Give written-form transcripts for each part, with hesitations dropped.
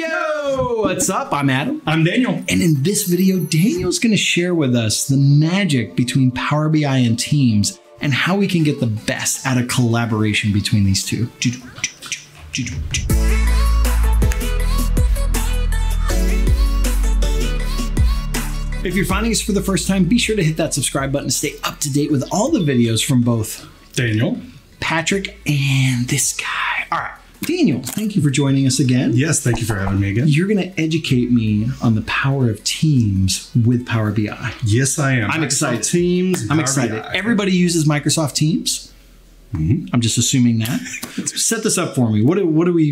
Yo, what's up? I'm Adam. I'm Daniel. And in this video, Daniel's going to share with us the magic between Power BI and Teams and how we can get the best out of collaboration between these two. If you're finding us for the first time, be sure to hit that subscribe button to stay up to date with all the videos from both Daniel, Patrick, and this guy. All right. Daniel, thank you for joining us again. Yes, thank you for having me again. You're going to educate me on the power of Teams with Power BI. Yes, I am. I'm excited. Teams. I'm excited. BI. Everybody uses Microsoft Teams. I'm just assuming that. Set this up for me. What are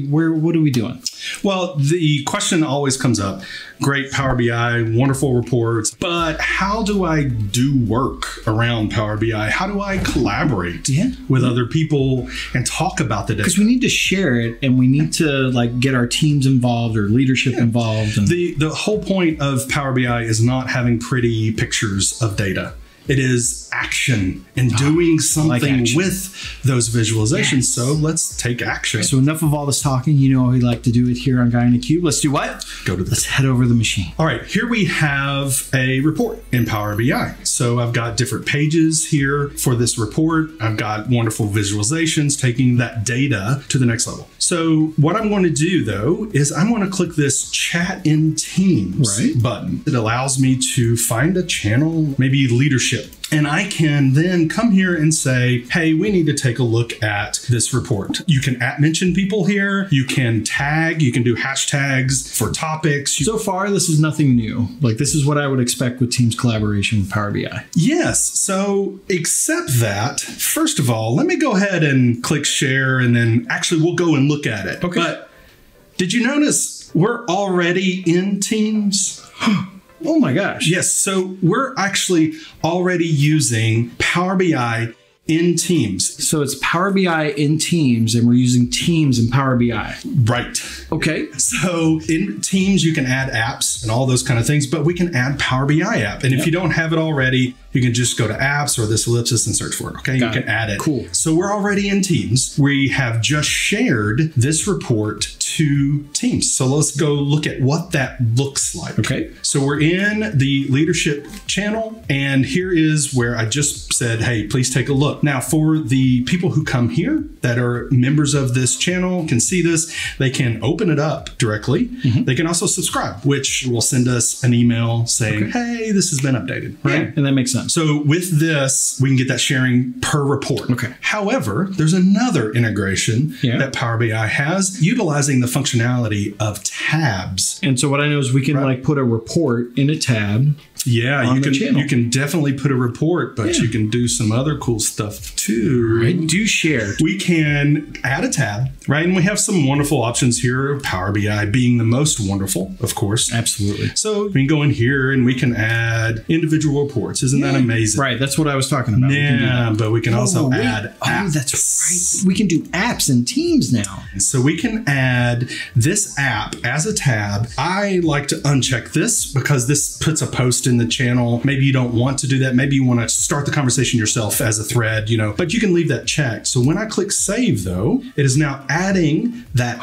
we doing? Well, the question always comes up. Great Power BI, wonderful reports, but how do I do work around Power BI? How do I collaborate with other people and talk about the data? Because we need to share it and we need to get our teams involved or leadership involved. And the whole point of Power BI is not having pretty pictures of data. It is action and doing something with those visualizations. Yes. So let's take action. So enough of all this talking. You know how we like to do it here on Guy in the Cube. Let's do what? Let's head over the machine. All right, here we have a report in Power BI. So I've got different pages here for this report. I've got wonderful visualizations taking that data to the next level. So what I'm going to do though is I'm going to click this Chat in Teams button. It allows me to find a channel, maybe leadership. And I can then come here and say, hey, we need to take a look at this report. You can mention people here. You can tag, you can do hashtags for topics. So far, this is nothing new. This is what I would expect with Teams collaboration with Power BI. Yes. So except that, first of all, let me go ahead and click share and then actually we'll go and look at it. Okay. But did you notice we're already in Teams? Oh my gosh. Yes. So we're actually already using Power BI in Teams. So it's Power BI in Teams and we're using Teams in Power BI. Right. Okay. So in Teams, you can add apps and all those kind of things, but we can add Power BI app. And if you don't have it already, you can just go to apps or this ellipsis and search for it. Okay. You can add it. Cool. So we're already in Teams. We have just shared this report to Teams. So let's go look at what that looks like. Okay. So we're in the leadership channel and here is where I just said, hey, please take a look. Now for the people who come here that are members of this channel can see this, they can open it up directly. They can also subscribe, which will send us an email saying, hey, this has been updated. Right. Yeah, and that makes sense. So with this, we can get that sharing per report. Okay. However, there's another integration that Power BI has utilizing the functionality of tabs. And so what I know is we can put a report in a tab. Yeah, you can definitely put a report, but you can do some other cool stuff too. Right. Do share. We can add a tab, right? And we have some wonderful options here, Power BI being the most wonderful, of course. Absolutely. So we can go in here and we can add individual reports. Isn't that amazing? Right. That's what I was talking about. Yeah, but we can also add apps. Oh, that's right. We can do apps in Teams now. So we can add this app as a tab. I like to uncheck this because this puts a post in the channel. Maybe you don't want to do that. Maybe you want to start the conversation yourself as a thread, but you can leave that checked. So when I click save though, it is now adding that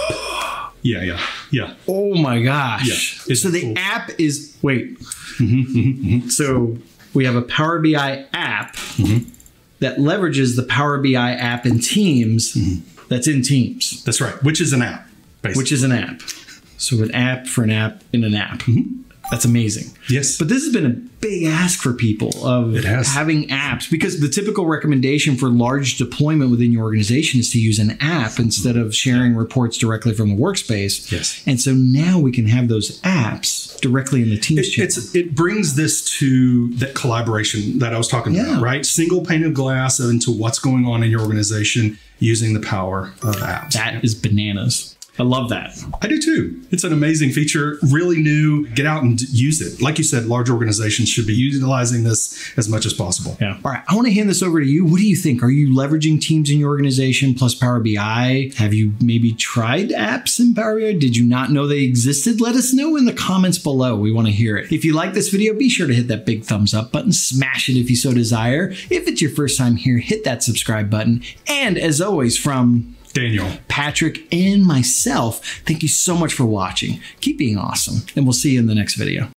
app. Yeah. Oh my gosh. Yeah, so the app is, So we have a Power BI app that leverages the Power BI app in Teams that's in Teams. That's right. Which is an app, basically. Which is an app. So an app for an app in an app. That's amazing. Yes. But this has been a big ask for people of having apps, because the typical recommendation for large deployment within your organization is to use an app instead of sharing reports directly from the workspace. Yes. And so now we can have those apps directly in the Teams channel. It brings this to that collaboration that I was talking about, right? Single pane of glass into what's going on in your organization using the power of apps. That is bananas. I love that. I do too. It's an amazing feature, really new. Get out and use it. Like you said, large organizations should be utilizing this as much as possible. Yeah. All right. I want to hand this over to you. What do you think? Are you leveraging Teams in your organization plus Power BI? Have you maybe tried apps in Power BI? Did you not know they existed? Let us know in the comments below. We want to hear it. If you like this video, be sure to hit that big thumbs up button. Smash it if you so desire. If it's your first time here, hit that subscribe button. And as always, from Daniel, Patrick, and myself, thank you so much for watching. Keep being awesome, and we'll see you in the next video.